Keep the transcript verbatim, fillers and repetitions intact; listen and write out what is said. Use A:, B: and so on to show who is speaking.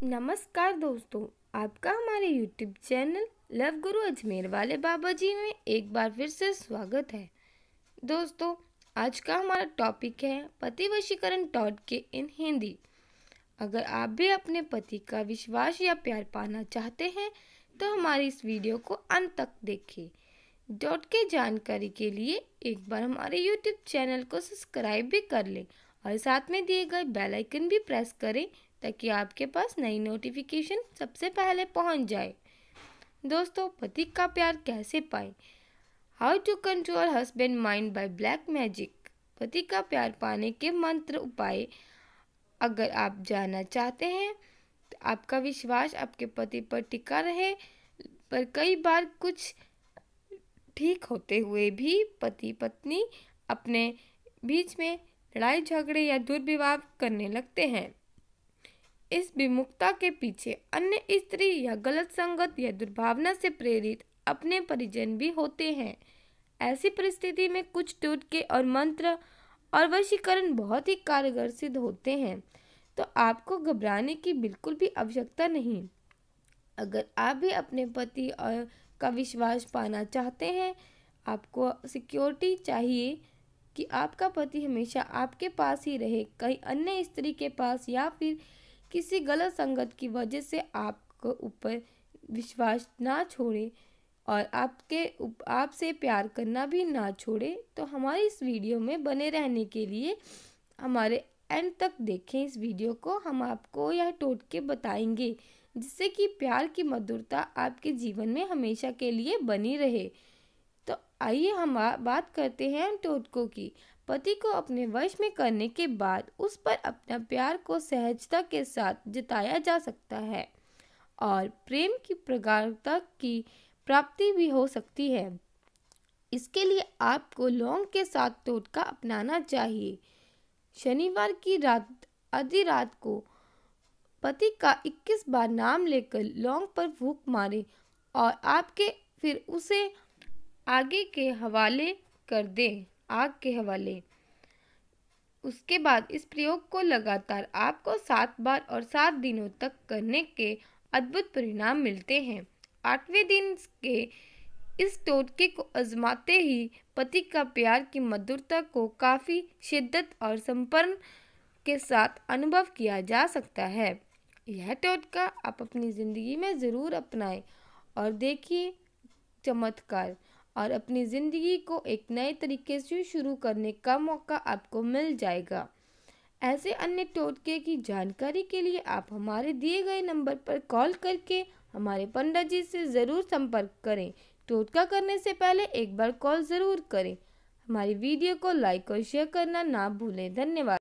A: नमस्कार दोस्तों, आपका हमारे यूट्यूब चैनल लव गुरु अजमेर वाले बाबा जी में एक बार फिर से स्वागत है। दोस्तों, आज का हमारा टॉपिक है पति वशीकरण टोटके इन हिंदी। अगर आप भी अपने पति का विश्वास या प्यार पाना चाहते हैं तो हमारी इस वीडियो को अंत तक देखें। टोटके जानकारी के लिए एक बार हमारे यूट्यूब चैनल को सब्सक्राइब भी कर लें और साथ में दिए गए बेल आइकन भी प्रेस करें ताकि आपके पास नई नोटिफिकेशन सबसे पहले पहुंच जाए। दोस्तों, पति का प्यार कैसे पाएं? How to control husband mind by black magic. पति का प्यार पाने के मंत्र उपाय अगर आप जानना चाहते हैं तो आपका विश्वास आपके पति पर टिका रहे, पर कई बार कुछ ठीक होते हुए भी पति पत्नी अपने बीच में लड़ाई झगड़े या दुर्व्यवहार करने लगते हैं। इस विमुखता के पीछे अन्य स्त्री या गलत संगत या दुर्भावना से प्रेरित अपने परिजन भी होते हैं। ऐसी परिस्थिति में कुछ टोटके और मंत्र और वशीकरण बहुत ही कारगर सिद्ध होते हैं, तो आपको घबराने की बिल्कुल भी आवश्यकता नहीं। अगर आप भी अपने पति और का विश्वास पाना चाहते हैं, आपको सिक्योरिटी चाहिए कि आपका पति हमेशा आपके पास ही रहे, कई अन्य स्त्री के पास या फिर किसी गलत संगत की वजह से आपको ऊपर विश्वास ना छोड़े और आपके आपसे प्यार करना भी ना छोड़े। तो हमारी इस वीडियो में बने रहने के लिए हमारे एंड तक देखें। इस वीडियो को हम आपको यह टोटके बताएंगे जिससे कि प्यार की मधुरता आपके जीवन में हमेशा के लिए बनी रहे। तो आइए हम बात करते हैं टोटकों की। पति को अपने वश में करने के बाद उस पर अपना प्यार को सहजता के साथ जताया जा सकता है और प्रेम की प्रगाढ़ता की प्राप्ति भी हो सकती है। इसके लिए आपको लौंग के साथ टोटका अपनाना चाहिए। शनिवार की रात आधी रात को पति का इक्कीस बार नाम लेकर लौंग पर फूंक मारें और आपके फिर उसे आगे के हवाले कर दें आग के हवाले। उसके बाद इस प्रयोग को लगातार आपको सात बार और सात दिनों तक करने के अद्भुत परिणाम मिलते हैं। आठवें दिन के इस टोटके को आजमाते ही पति का प्यार की मधुरता को काफ़ी शिद्दत और संपन्न के साथ अनुभव किया जा सकता है। यह टोटका आप अपनी ज़िंदगी में ज़रूर अपनाएं और देखिए चमत्कार, और अपनी ज़िंदगी को एक नए तरीके से शुरू करने का मौका आपको मिल जाएगा। ऐसे अन्य टोटके की जानकारी के लिए आप हमारे दिए गए नंबर पर कॉल करके हमारे पंडित जी से ज़रूर संपर्क करें। टोटका करने से पहले एक बार कॉल ज़रूर करें। हमारी वीडियो को लाइक और शेयर करना ना भूलें। धन्यवाद।